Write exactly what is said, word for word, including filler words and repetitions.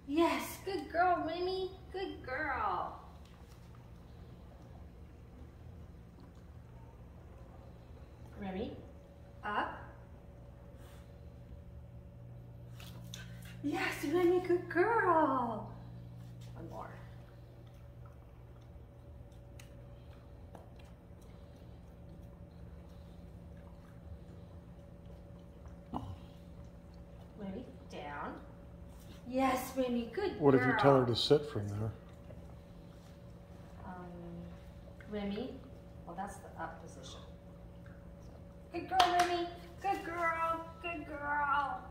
Yes, good girl, Remy. Good girl. Remy, up. Yes, Remy, good girl. One more. Remy, down. Yes, Remy, good What girl. if you tell her to sit from there? Um, Remy, well, that's the up position. Good girl, Remy. Good girl. Good girl.